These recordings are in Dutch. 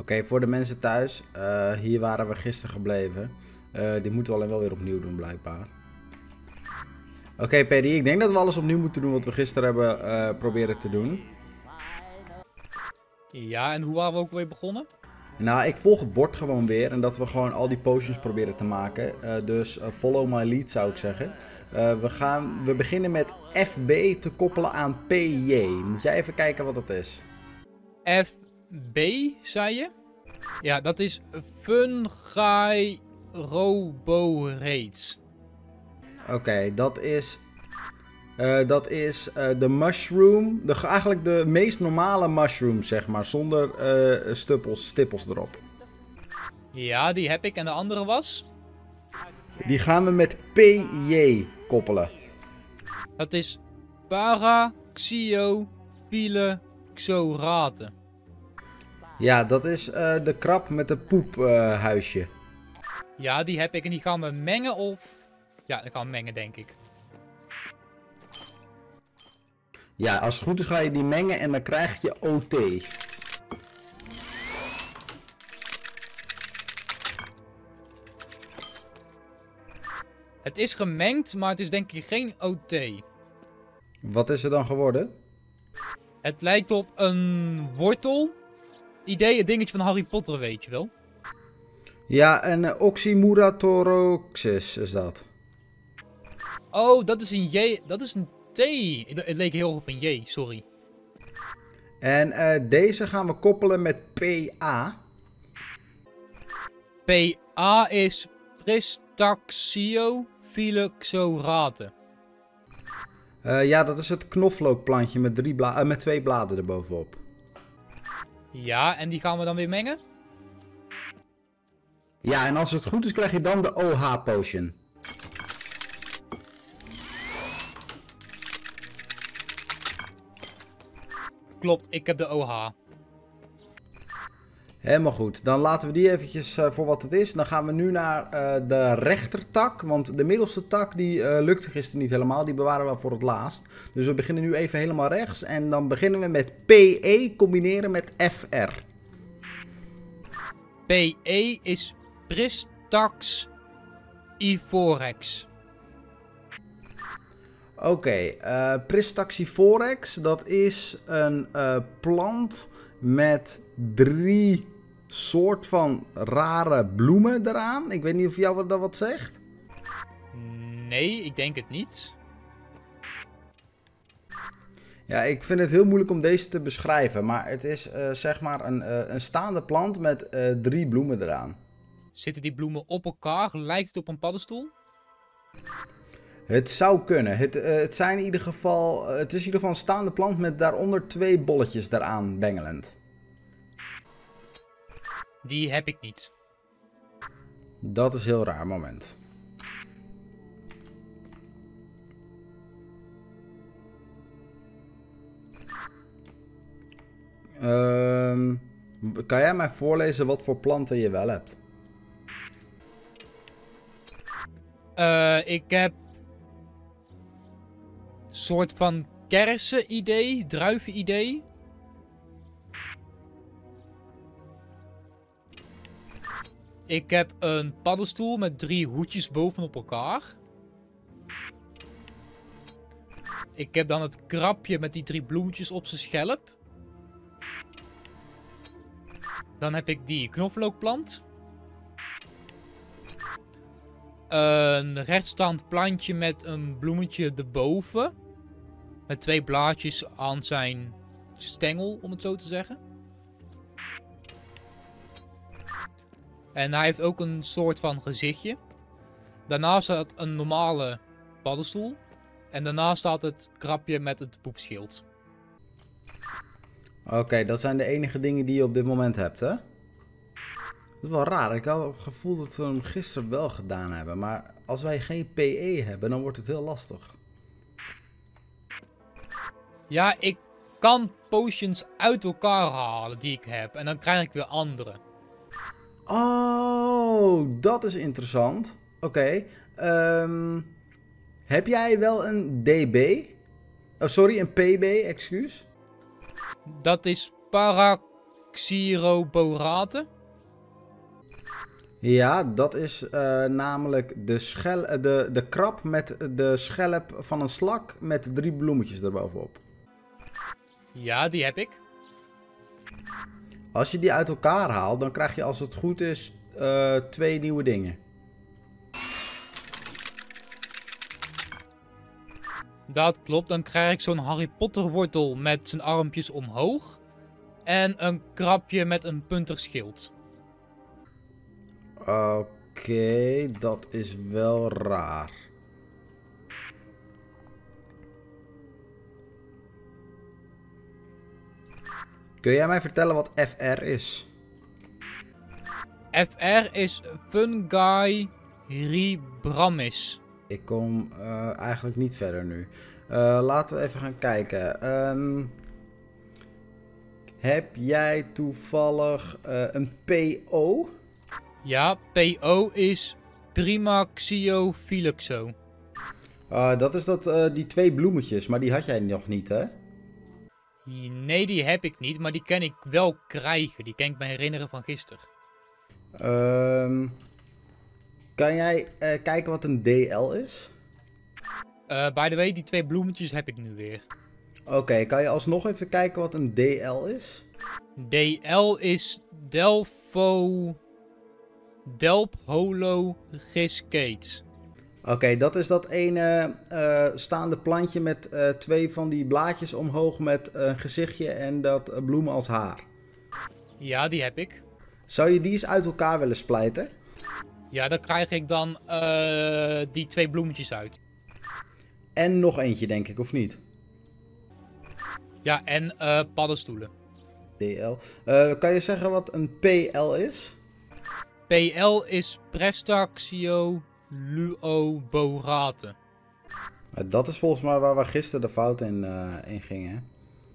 Oké, voor de mensen thuis. Hier waren we gisteren gebleven. Die moeten we alleen wel weer opnieuw doen, blijkbaar. Oké, PD, ik denk dat we alles opnieuw moeten doen wat we gisteren hebben proberen te doen. Ja, en hoe waren we ook weer begonnen? Nou, ik volg het bord gewoon weer en dat we gewoon al die potions proberen te maken. Dus follow my lead zou ik zeggen. We beginnen met FB te koppelen aan PJ. Moet jij even kijken wat dat is? FB, zei je? Ja, dat is Fungi Roborates. Oké, dat is de mushroom. Eigenlijk de meest normale mushroom, zeg maar. Zonder stippels erop. Ja, die heb ik. En de andere was? Die gaan we met PJ koppelen. Dat is Paraxiophylloxorate. Ja, dat is de krab met de poephuisje. Ja, die heb ik. En die gaan we mengen of... Ja, die gaan we mengen, denk ik. Ja, als het goed is ga je die mengen en dan krijg je OT. Het is gemengd, maar het is denk ik geen OT. Wat is er dan geworden? Het lijkt op een wortel. Idee, het dingetje van Harry Potter, weet je wel. Ja, een Oxymuratoxis is dat. Oh, dat is een J. Dat is een T. Het leek heel erg op een J, sorry. En deze gaan we koppelen met PA. PA is Pristaxiophylloxorate. Ja, dat is het knoflookplantje met, met 2 bladen erbovenop. Ja, en die gaan we dan weer mengen? Ja, en als het goed is krijg je dan de OH potion. Klopt, ik heb de OH. Helemaal goed. Dan laten we die eventjes voor wat het is. Dan gaan we nu naar de rechtertak. Want de middelste tak die lukte gisteren niet helemaal. Die bewaren we voor het laatst. Dus we beginnen nu even helemaal rechts. En dan beginnen we met PE combineren met FR. PE is Pristax ivorex. Oké, Pristaxiforex, dat is een plant met 3 soort van rare bloemen eraan. Ik weet niet of jou dat wat zegt. Nee, ik denk het niet. Ja, ik vind het heel moeilijk om deze te beschrijven, maar het is zeg maar een staande plant met 3 bloemen eraan. Zitten die bloemen op elkaar? Lijkt het op een paddenstoel? Het zou kunnen. Het is in ieder geval een staande plant met daaronder 2 bolletjes daaraan bengelend. Die heb ik niet. Dat is heel raar, moment. Kan jij mij voorlezen wat voor planten je wel hebt? Ik heb een soort van kersen-idee, druiven-idee. Ik heb een paddenstoel met 3 hoedjes bovenop elkaar. Ik heb dan het krabje met die 3 bloemetjes op zijn schelp. Dan heb ik die knoflookplant. Een rechtstaand plantje met een bloemetje erboven. Met 2 blaadjes aan zijn stengel, om het zo te zeggen. En hij heeft ook een soort van gezichtje. Daarnaast staat een normale paddenstoel. En daarnaast staat het krabje met het poepschild. Oké, dat zijn de enige dingen die je op dit moment hebt, hè? Dat is wel raar. Ik had het gevoel dat we hem gisteren wel gedaan hebben. Maar als wij geen PE hebben, dan wordt het heel lastig. Ja, ik kan potions uit elkaar halen die ik heb. En dan krijg ik weer andere. Oh, dat is interessant. Oké. Heb jij wel een DB? Oh, sorry, een PB, excuus. Dat is Paraxiophylloxorate. xyroborate. Ja, dat is namelijk de krab met de schelp van een slak met 3 bloemetjes erbovenop. Ja, die heb ik. Als je die uit elkaar haalt, dan krijg je als het goed is 2 nieuwe dingen. Dat klopt, dan krijg ik zo'n Harry Potter wortel met zijn armpjes omhoog. En een krabje met een puntig schild. Oké, dat is wel raar. Kun jij mij vertellen wat FR is? FR is Fungi Ribramis. Ik kom eigenlijk niet verder nu. Laten we even gaan kijken. Heb jij toevallig een PO? Ja, PO is Primaxiophylexo. Dat is die 2 bloemetjes, maar die had jij nog niet, hè? Nee, die heb ik niet, maar die kan ik wel krijgen. Die kan ik me herinneren van gisteren. Kan jij kijken wat een DL is? By the way, die 2 bloemetjes heb ik nu weer. Oké, kan je alsnog even kijken wat een DL is? DL is Delphologiscates. Oké, dat is dat ene staande plantje met 2 van die blaadjes omhoog met een gezichtje en dat bloemen als haar. Ja, die heb ik. Zou je die eens uit elkaar willen splijten? Ja, dan krijg ik dan die 2 bloemetjes uit. En nog eentje, denk ik, of niet? Ja, en paddenstoelen. DL. Kan je zeggen wat een PL is? PL is Prestaxio-luoborate. Dat is volgens mij waar we gisteren de fout in gingen.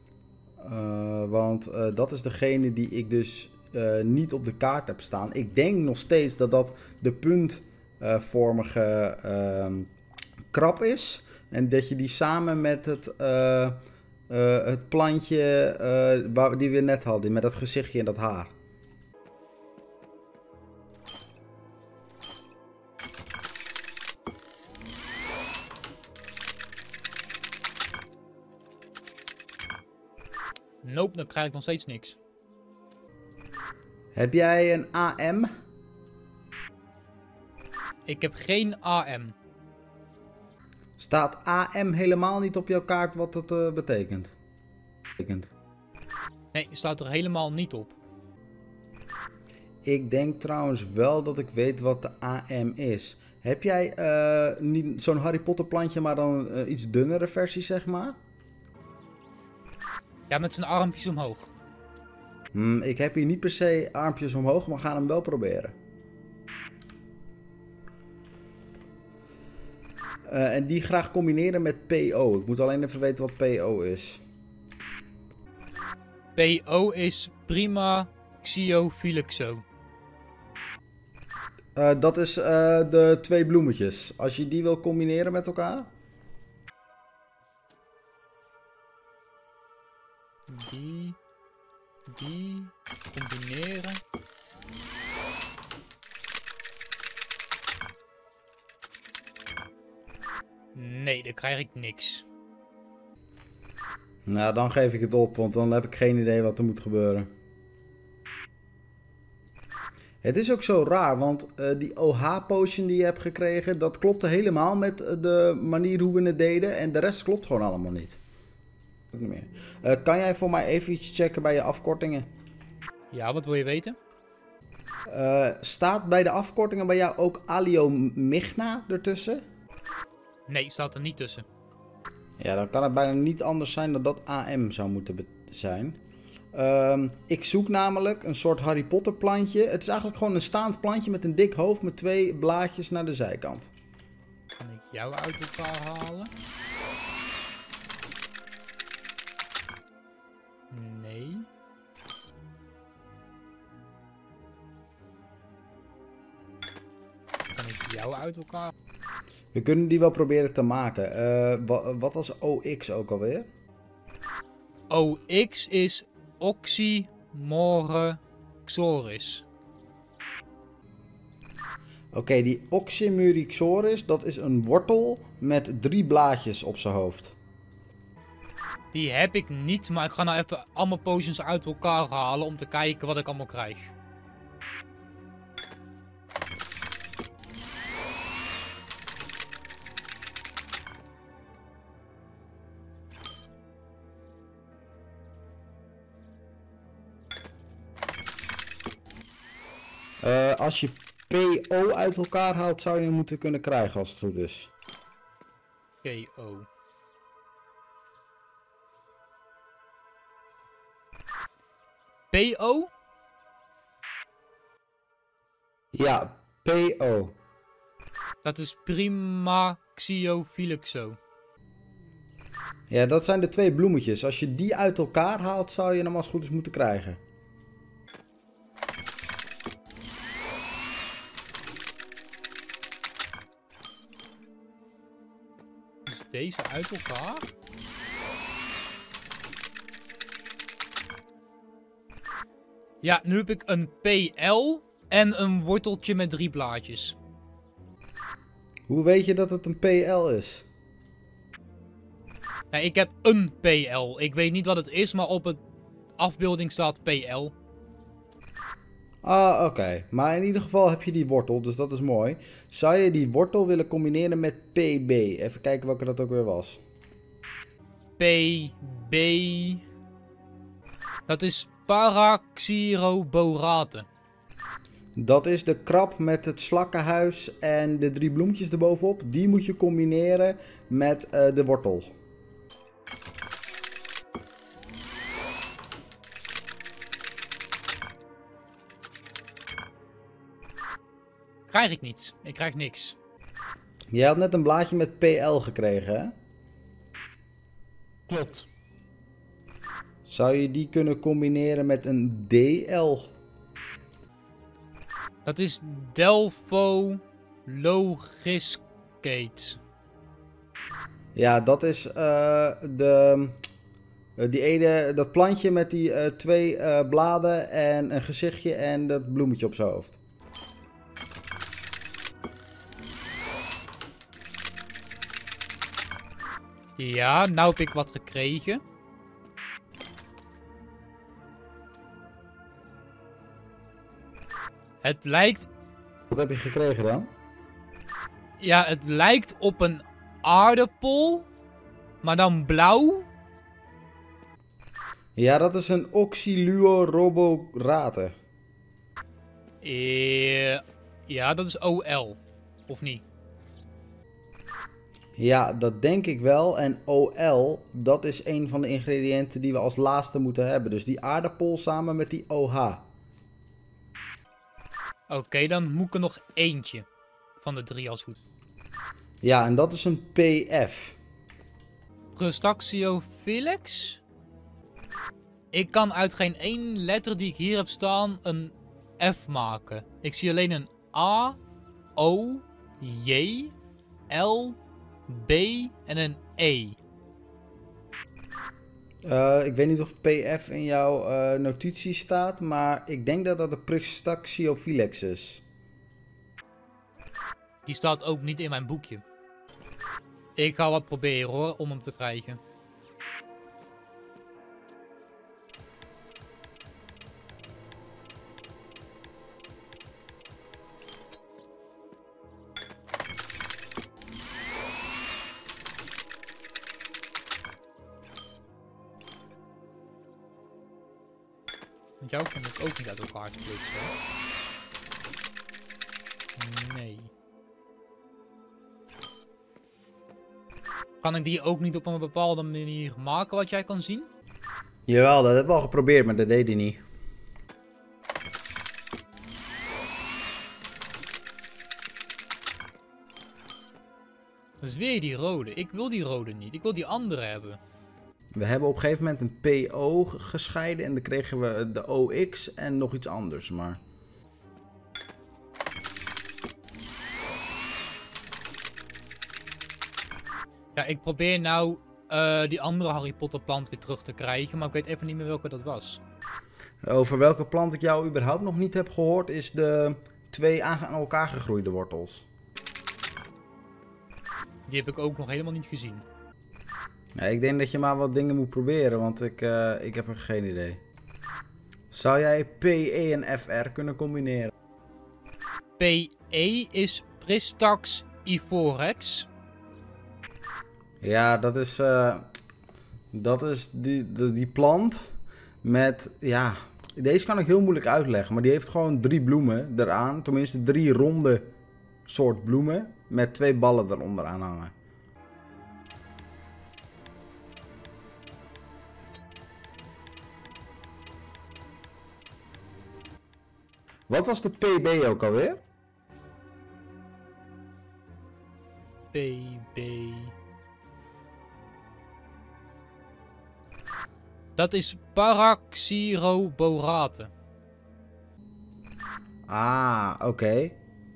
Want dat is degene die ik dus niet op de kaart heb staan. Ik denk nog steeds dat dat de puntvormige krab is. En dat je die samen met het plantje die we net hadden, met dat gezichtje en dat haar. Nope, dan krijg ik nog steeds niks. Heb jij een AM? Ik heb geen AM. Staat AM helemaal niet op jouw kaart wat het betekent? Nee, staat er helemaal niet op. Ik denk trouwens wel dat ik weet wat de AM is. Heb jij niet zo'n Harry Potter plantje, maar dan een iets dunnere versie, zeg maar? Ja, met zijn armpjes omhoog. Ik heb hier niet per se armpjes omhoog, maar we gaan hem wel proberen. En die graag combineren met PO. Ik moet alleen even weten wat PO is. PO is Primaxiophylexo. Dat is de 2 bloemetjes. Als je die wil combineren met elkaar. Die combineren. Nee, dan krijg ik niks. Nou, dan geef ik het op, want dan heb ik geen idee wat er moet gebeuren. Het is ook zo raar, want die OH-potion die je hebt gekregen, dat klopte helemaal met de manier hoe we het deden. En de rest klopt gewoon allemaal niet. Ook niet meer. Kan jij voor mij even iets checken bij je afkortingen? Ja, wat wil je weten? Staat bij de afkortingen bij jou ook Aliomigna ertussen? Nee, staat er niet tussen. Ja, dan kan het bijna niet anders zijn dan dat AM zou moeten zijn. Ik zoek namelijk een soort Harry Potter plantje. Het is eigenlijk gewoon een staand plantje met een dik hoofd met 2 blaadjes naar de zijkant. Kan ik jou uit elkaar halen? Nee. Kan ik jou uit elkaar? We kunnen die wel proberen te maken. Wat was OX ook alweer? OX is Oxy Oxymorixoris. Oké, die Oxymorixoris, dat is een wortel met 3 blaadjes op zijn hoofd. Die heb ik niet, maar ik ga nou even allemaal potions uit elkaar halen om te kijken wat ik allemaal krijg. Als je PO uit elkaar haalt, zou je hem moeten kunnen krijgen als het goed is. KO. PO? Ja, PO. Dat is prima Xiophilixo. Ja, dat zijn de 2 bloemetjes. Als je die uit elkaar haalt, zou je hem als het goed is moeten krijgen. Dus deze uit elkaar. Ja, nu heb ik een PL en een worteltje met 3 blaadjes. Hoe weet je dat het een PL is? Ja, ik heb een PL. Ik weet niet wat het is, maar op het afbeelding staat PL. Ah, oké. Maar in ieder geval heb je die wortel, dus dat is mooi. Zou je die wortel willen combineren met PB? Even kijken welke dat ook weer was. PB. Dat is Paraxyroborate. Dat is de krab met het slakkenhuis en de 3 bloemetjes erbovenop. Die moet je combineren met de wortel. Krijg ik niet. Ik krijg niks. Je had net een blaadje met PL gekregen, hè? Klopt. Zou je die kunnen combineren met een DL? Dat is Delpho Logiscate. Ja, dat is die dat plantje met die 2 bladen en een gezichtje en dat bloemetje op zijn hoofd. Ja, nou heb ik wat gekregen. Het lijkt... Wat heb je gekregen dan? Ja, het lijkt op een aardappel. Maar dan blauw. Ja, dat is een Oxyluoroborate. Ja, dat is OL. Of niet? Ja, dat denk ik wel. En OL, dat is een van de ingrediënten die we als laatste moeten hebben. Dus die aardappel samen met die OH. Oké, dan moet ik er nog eentje. Van de 3 als goed. Ja, en dat is een PF. Prostaxiophilix? Ik kan uit geen één letter die ik hier heb staan een F maken. Ik zie alleen een A, O, J, L, B en een E. Ik weet niet of PF in jouw notitie staat, maar ik denk dat dat de Prostaxiophilix is. Die staat ook niet in mijn boekje. Ik ga wat proberen hoor, om hem te krijgen. Want jou kan ik ook niet uit elkaar splitsen. Nee. Kan ik die ook niet op een bepaalde manier maken wat jij kan zien? Jawel, dat hebben we al geprobeerd, maar dat deed hij niet. Dat is weer die rode. Ik wil die rode niet. Ik wil die andere hebben. We hebben op een gegeven moment een PO gescheiden en dan kregen we de OX en nog iets anders, maar... Ja, ik probeer nou die andere Harry Potter plant weer terug te krijgen, maar ik weet even niet meer welke dat was. Over welke plant ik jou überhaupt nog niet heb gehoord, is de 2 aan elkaar gegroeide wortels. Die heb ik ook nog helemaal niet gezien. Nee, ik denk dat je maar wat dingen moet proberen, want ik heb er geen idee. Zou jij PE en FR kunnen combineren? PE is Pristax ivorex. Ja, dat is die plant met, ja, deze kan ik heel moeilijk uitleggen, maar die heeft gewoon 3 bloemen eraan. Tenminste 3 ronde soort bloemen met 2 ballen eronder aan hangen. Wat was de PB ook alweer? PB. Dat is Paraxyroborate. Ah, oké.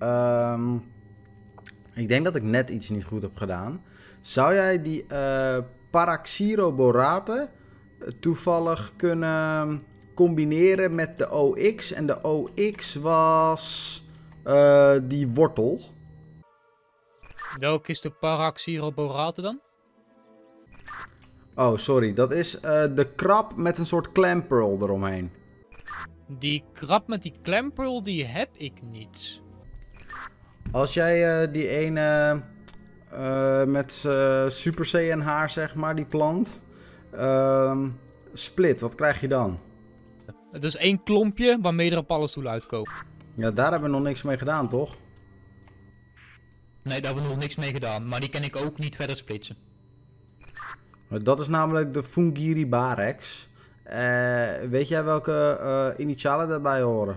Ik denk dat ik net iets niet goed heb gedaan. Zou jij die Paraxyroborate toevallig kunnen combineren met de OX? En de OX was die wortel. Welke is de Paraxyroborate dan? Oh, sorry. Dat is de krab met een soort clampearl eromheen. Die krab met die clampearl, die heb ik niet. Als jij die ene met Super Saiyan haar, zeg maar, die plant, split, wat krijg je dan? Het is 1 klompje waarmee er een paddenstoel uitkomen. Ja, daar hebben we nog niks mee gedaan, toch? Nee, daar hebben we nog niks mee gedaan, maar die kan ik ook niet verder splitsen. Dat is namelijk de Fungiribarex. Weet jij welke initialen daarbij horen?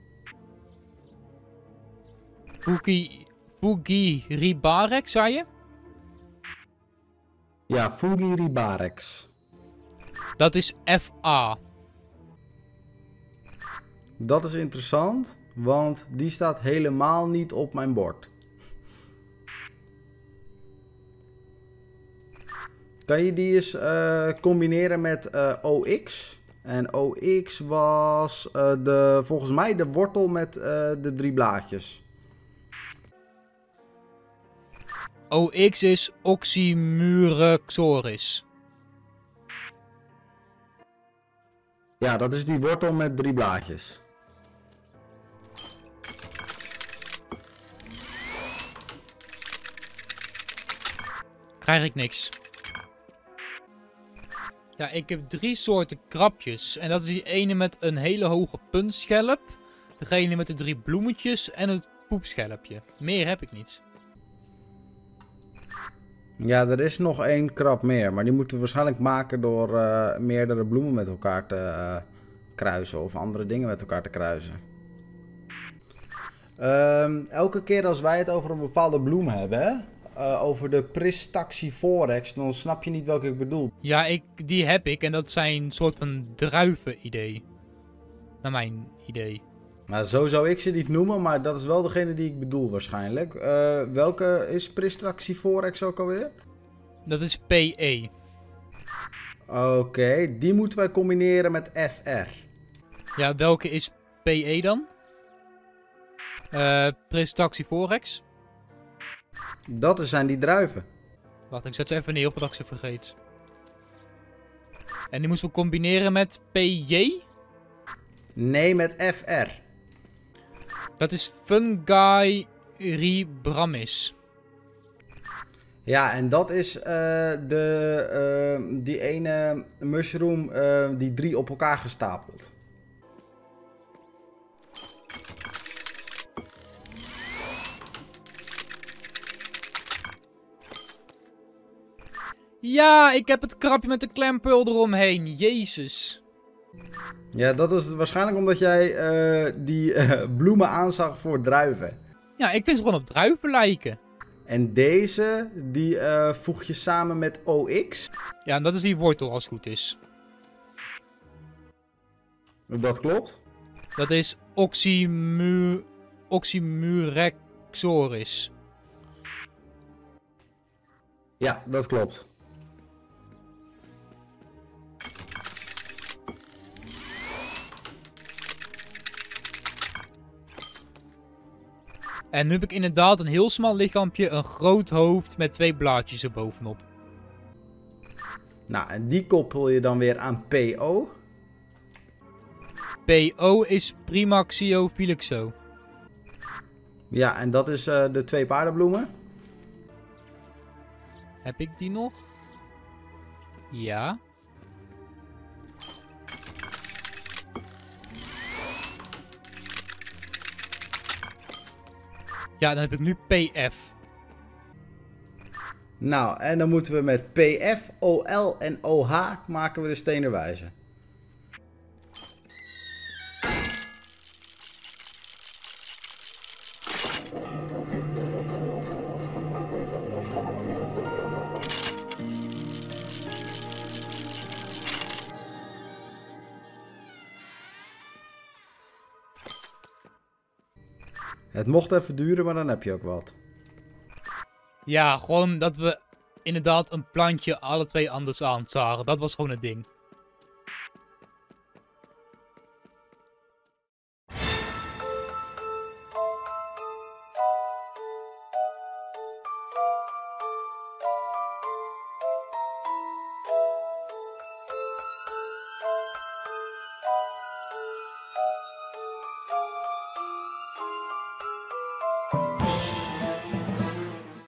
Fugiribarex, zei je? Ja, Fungiribarex. Dat is FA. Dat is interessant, want die staat helemaal niet op mijn bord. Kan je die eens combineren met OX? En OX was volgens mij de wortel met de 3 blaadjes. OX is Oxymurexoris. Ja, dat is die wortel met 3 blaadjes. Krijg ik niks. Ja, ik heb 3 soorten krabjes. En dat is die ene met een hele hoge puntschelp. Degene met de 3 bloemetjes en het poepschelpje. Meer heb ik niet. Ja, er is nog 1 krab meer, maar die moeten we waarschijnlijk maken door meerdere bloemen met elkaar te kruisen of andere dingen met elkaar te kruisen. Elke keer als wij het over een bepaalde bloem hebben, over de Pristaxivorex, dan snap je niet welke ik bedoel. Ja, die heb ik en dat zijn een soort van druiven-idee. Naar mijn idee. Nou, zo zou ik ze niet noemen, maar dat is wel degene die ik bedoel waarschijnlijk. Welke is Pristaxivorex ook alweer? Dat is PE. Oké, die moeten wij combineren met FR. Ja, welke is PE dan? Pristaxivorex. Dat zijn die druiven. Wacht, ik zet ze even neer voordat ik ze vergeet. En die moesten we combineren met PJ? Nee, met FR. Dat is Fungi ribramis. Ja, en dat is die ene mushroom die 3 op elkaar gestapeld. Ja, ik heb het krabje met de klempeul eromheen. Jezus. Ja, dat is waarschijnlijk omdat jij die bloemen aanzag voor druiven. Ja, ik vind ze gewoon op druiven lijken. En deze, die voeg je samen met OX. Ja, en dat is die wortel als het goed is. Dat klopt. Dat is Oxymurexoris. Ja, dat klopt. En nu heb ik inderdaad een heel smal lichaampje, een groot hoofd met 2 blaadjes erbovenop. Nou, en die koppel je dan weer aan PO. PO is Primaxio Filixo. Ja, en dat is de 2 paardenbloemen. Heb ik die nog? Ja. Ja, dan heb ik nu PF. Nou, en dan moeten we met PF, OL en OH maken we de stenen wijze. Het mocht even duren, maar dan heb je ook wat. Ja, gewoon dat we inderdaad een plantje alle 2 anders aan zagen. Dat was gewoon het ding.